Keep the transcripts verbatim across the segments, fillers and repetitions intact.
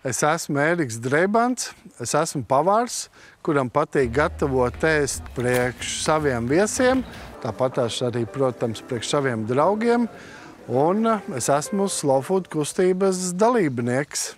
Es esmu Ēriks Dreibants, es esmu pavārs, kuram patīk gatavot ēst priekš saviem viesiem, tāpat arī, protams, priekš saviem draugiem, un es esmu Slow Food kustības dalībnieks.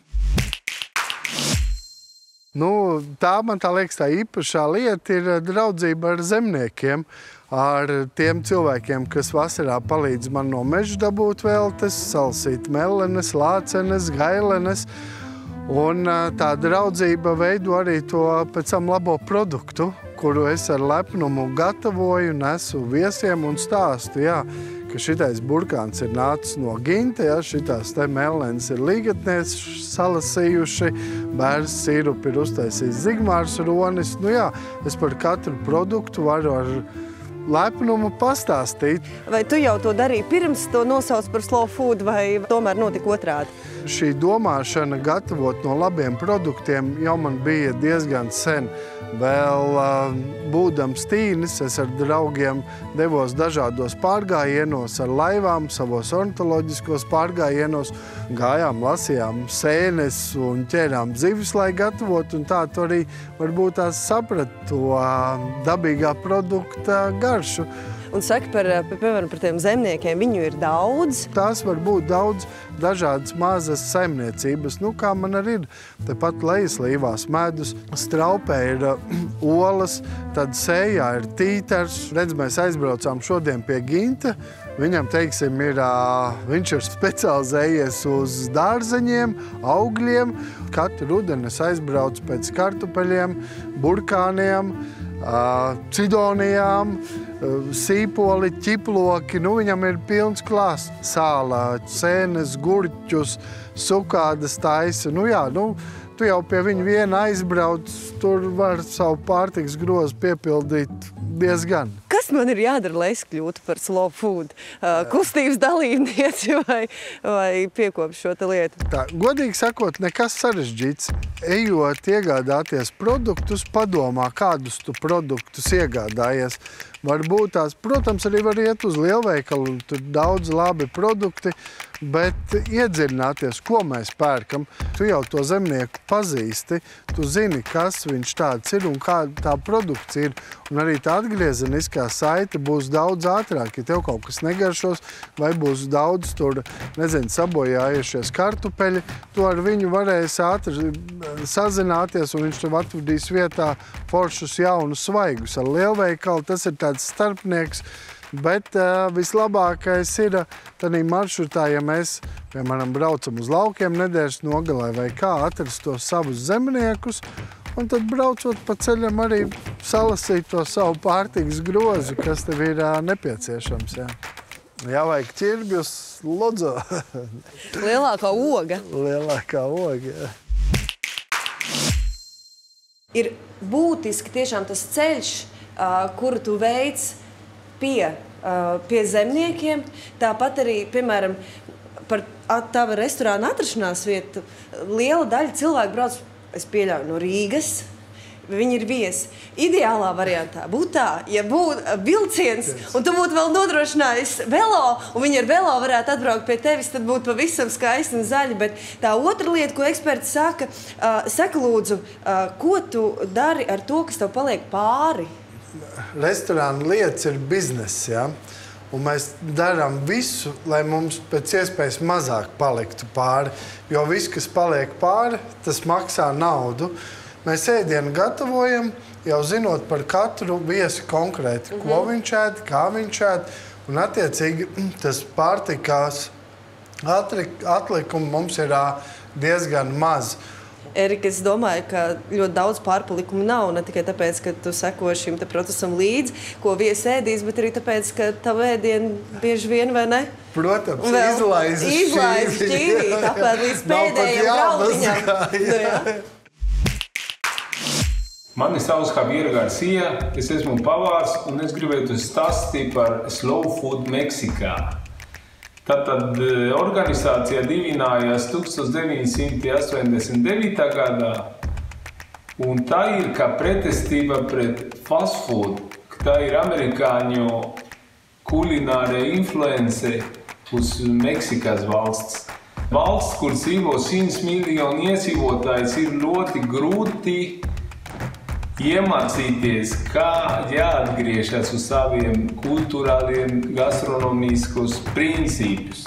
Nu, tā man tā liekas, tā īpašā lieta ir draudzība ar zemniekiem, ar tiem cilvēkiem, kas vasarā palīdz man no meža dabūt veltes, salsīt melenes, lācenes, gailenes. Un tā draudzība veido arī to pēc tam labo produktu, kuru es ar lepnumu gatavoju, nesu viesiem un stāstu, jā, ka šitais burkāns ir nācis no Ginta, jā, šitās te melenes ir līgatnieks salasījuši, bērns sirupi ir uztaisījis Zigmārs Ronis. Nu jā, es par katru produktu varu ar lepnumu pastāstīt. Vai tu jau to darīji pirms to nosauc par slow food, vai tomēr notika otrādi? Šī domāšana gatavot no labiem produktiem jau man bija diezgan sen. Vēl būdams tīnis, es ar draugiem devos dažādos pārgājienos ar laivām, savos ornitoloģiskos pārgājienos. Gājām, lasījām sēnes un ķērām zivis, lai gatavot, un tā tu arī varbūt tās saprat to dabīgā produkta garšu. Un saka, par, piemēram, par tiem zemniekiem, viņu ir daudz. Tās var būt daudz dažādas mazas saimniecības, nu kā man arī ir. Tepat lejaslīvās medus, straupē ir olas, tad sējā ir tītars. Redz, mēs aizbraucām šodien pie Ginta. Viņam, teiksim, ir, viņš ir specializējies uz dārzeņiem, augļiem. Katru rudeni es aizbraucu pēc kartupeļiem, burkāniem, cidonijām, sīpoli, ķiploki, nu viņam ir pilns klāsts. Sālā, sēnes, gurķus, sukādas taisa. Nu jā, nu, tu jau pie viņa viena aizbrauc, tur var savu pārtikas grozu piepildīt diezgan. Kas man ir jādara, lai es kļūtu par slow food kustības dalībnieci vai, vai piekopšu šo te lietu? Tā, godīgi sakot, nekas sarežģīts. Ejot iegādāties produktus, padomā, kādus tu produktus iegādājies. Varbūt tās, protams, arī var iet uz lielveikalu, tur daudz labi produkti, bet iedziļināties, ko mēs pērkam. Tu jau to zemnieku pazīsti, tu zini, kas viņš tāds ir un kāda tā produkts ir. Un arī tā atgriezeniskā saite būs daudz ātrāk, ja tev kaut kas negaršos, vai būs daudz tur, nezinu, sabojājušies kartupeļi, tu ar viņu varēsi ātri sazināties, un viņš tev atvedīs vietā foršus jaunus svaigus. Ar lielveikalu tas ir tāds starpnieks, bet uh, vislabākais ir tādā maršrutā, ja mēs, piemēram, braucam uz laukiem nedēļas nogalē vai kā, atrast tos savus zemniekus, un tad braucot pa ceļam arī salasīt to savu pārtikas grozu, kas tev ir uh, nepieciešams. Jā. Jā, vajag ķirbjus, lodzo. Lielākā oga. Lielākā oga, jā. Ir būtiski tiešām tas ceļš, uh, kuru tu veic pie, uh, pie zemniekiem. Tāpat arī, piemēram, par tava restorāna atrašanās vietu, liela daļa cilvēku brauc, es pieļauju, no Rīgas. Viņi ir viesi. Ideālā variantā būtu tā, ja būtu vilciens, un tu būtu vēl nodrošinājis velo, un viņi ar velo varētu atbraukt pie tevis, tad būtu pavisam skaisti un zaļi. Bet tā otra lieta, ko eksperti saka, uh, saka lūdzu, uh, ko tu dari ar to, kas tev paliek pāri? Restorāna lietas ir bizness, ja? Un mēs darām visu, lai mums pēc iespējas mazāk paliktu pāri, jo viss, kas paliek pāri, tas maksā naudu. Mēs ēdienu gatavojam, jau zinot par katru viesi konkrēti, ko viņš ēd, kā viņš ēd, un attiecīgi tas pārtikās atlikumi mums ir diezgan maz. Erika, es domāju, ka ļoti daudz pārpalikumu nav, ne tikai tāpēc, ka tu seko šim te procesam līdzi, ko viesi ēdīs, bet arī tāpēc, ka tavu ēdienu bieži vien, vai ne? Protams, izlaiz šķīvi. Izlaiz šķīvi, tāpēc līdz pēdējiem graudiņam. Nu, jā. Mani sauc Javier Garcia, es esmu pavārs un es gribētu stāstīt par Slow Food Meksikā. Tātad organizācija dibinājās tūkstoš deviņi simti astoņdesmit devītā gadā, un tā ir kā pretestība pret fast food, tā ir amerikāņu kulināra influence uz Meksikas valsts. Valsts, kur dzīvo simts miljonu iedzīvotājs, ir ļoti grūti iemācīties, kā jāatgriežas uz saviem kultūrāliem, gastronomiskos principus.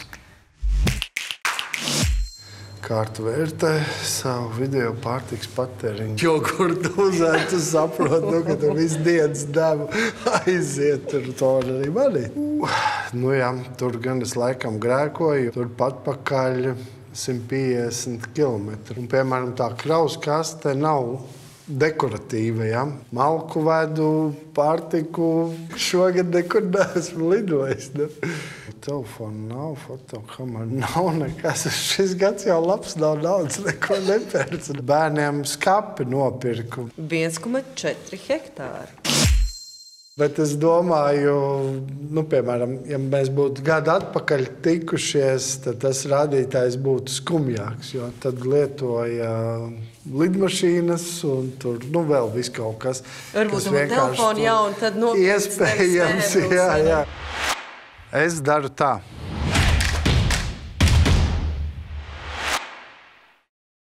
Kā tu vērtē savu video pārtiks patēriņu? Jo, kur tu uzēji, tu saproti, nu, ka tu visu dienas devu aiziet, tur to arī mani. Nu jā, tur gan es laikam grēkoju, tur pat pakaļ simt piecdesmit kilometru. Un, piemēram, tā kraus kaste nav dekoratīva, ja? Malku vedu, pārtiku, šogad nekur neesmu lidojis. Ne? Telefonu nav, fotokameru nav nekas. Šis gads jau labs, nav naudas, neko nepērcu. Bērniem skapi nopirku. viens komats četri hektāri. Bet es domāju, nu, piemēram, ja mēs būtu gadu atpakaļ tikušies, tad tas rādītājs būtu skumjāks, jo tad lietoja lidmašīnas un tur, nu, vēl viss kaut kas. Varbūt no telefona jau un tad nopirkt. Iespējams, jā, jā. Es daru tā.